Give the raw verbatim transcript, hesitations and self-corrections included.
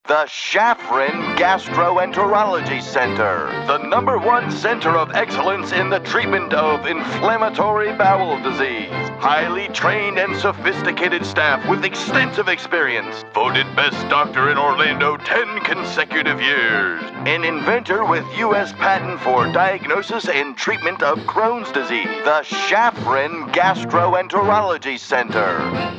The Shafran Gastroenterology Center, the number one center of excellence in the treatment of inflammatory bowel disease. Highly trained and sophisticated staff with extensive experience. Voted best doctor in Orlando ten consecutive years. An inventor with U S patent for diagnosis and treatment of Crohn's disease. The Shafran Gastroenterology Center.